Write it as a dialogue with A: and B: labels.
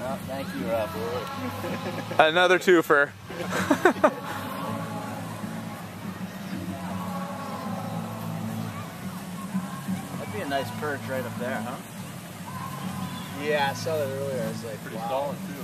A: Oh, thank you, Rob.
B: Another twofer.
A: That'd be a nice perch right up there, huh?
C: Yeah, I saw that earlier. I was like,
D: Pretty
C: wow.
D: solid too.